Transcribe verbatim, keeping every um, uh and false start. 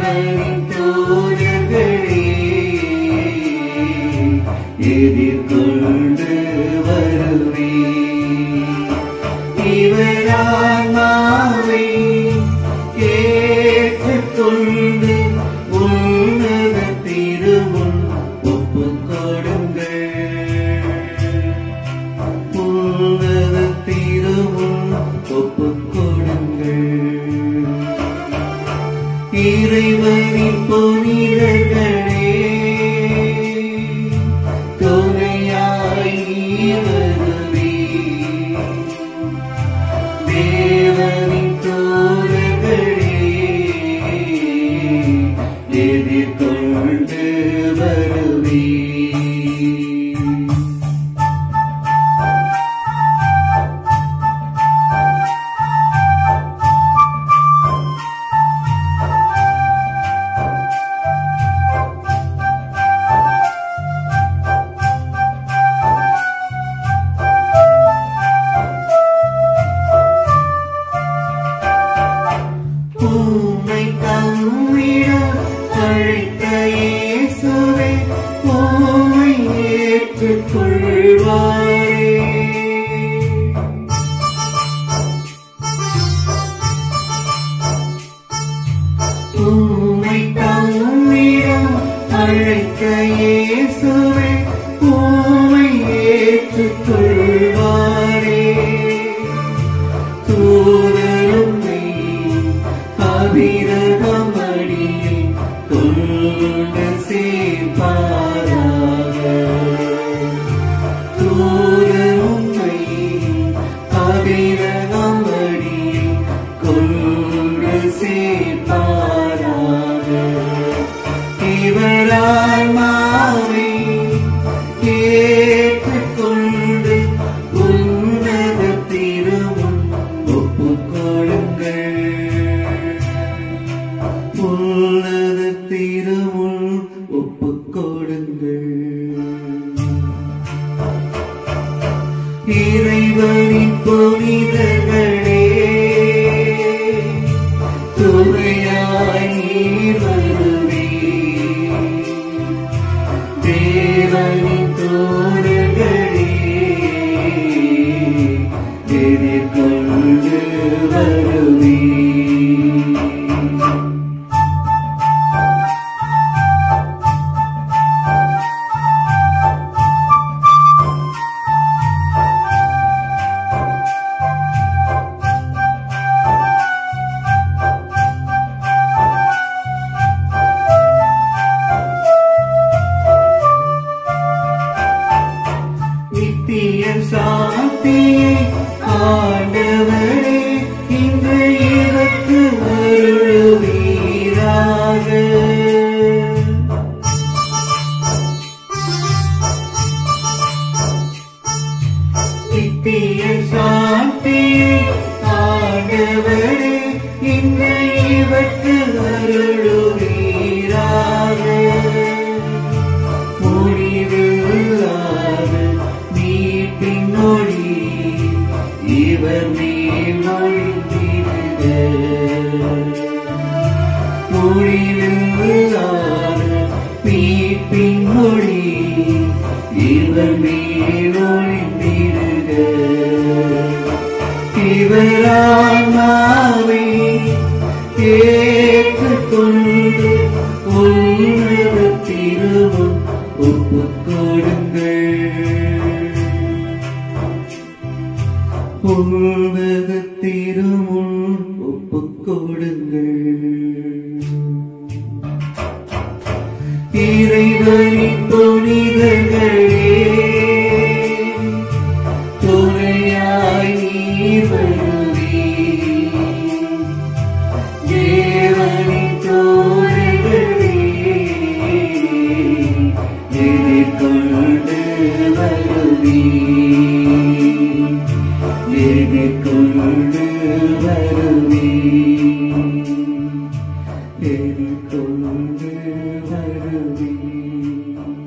தேவனின் தூதர்களே எதிர்கொண்டு வருவே இவர் ஆன்மாவை ஏற்றுக்கொண்டு உன்னத திருமுன் ஒப்புக் கொடுங்கள் உன்னத திருமுன் ஒப்புக் கொடுங்கள் இறைவனின் புனிதர்களே துணையாய் வருவே தேவனின் தூதர்களே எதிர்கொண்டு வருவே உம்மை தம்மிடம் அழைத்த இயேசுவே உம்மை ஏற்றுக்கொள்வாரே உம்மை தம்மிடம் அழைத்த இயேசுவே உம்மை ஏற்றுக்கொள்வாரே தூதரும்மை அபிரகமடியை கொண்டு சேர்ப்பாராக தூதரும்மை அபிரகமடியை கொண்டு சேர்ப்பாராக இவர் ஆன்மாவை ஏற்றுக்கொண்டு உன்னத திருமுன் ஒப்புக் கொடுங்கள் உன்னத திருமுன் ஒப்புக் கொடுங்கள் இறைவனின் புனிதர்களே துணையாய் வருவே தேவனின் தூதர்களே எதிர்கொண்டு வருவே நித்திய சாந்தியை ஆண்டவரே இன்று எனக்கு அருளுவீராக நித்திய சாந்தியை ஆண்டவரே இன்று எனக்கு அருளுவீராக முடிவில்லாத மீட்பின் மொழி இவர் மேல் மொழிந்திடுக முடிவில்லாத மீட்பின் மொழி இவர் மேல் மொழிந்திடுக இவர் ஆன்மாவை ஏற்றுக்கொண்டு உன்னத திருமுன் ஒப்புக் கொடுங்கள் உன்னத திருமுன் ஒப்புக் கொடுங்கள் இறைவனின் புனிதர்களே துணையாய் வருவே தேவனின் தூதர்களே எதிர்கொண்டு வருவே எதிர்கொண்டு வருவே எதிர்கொண்டு வருவே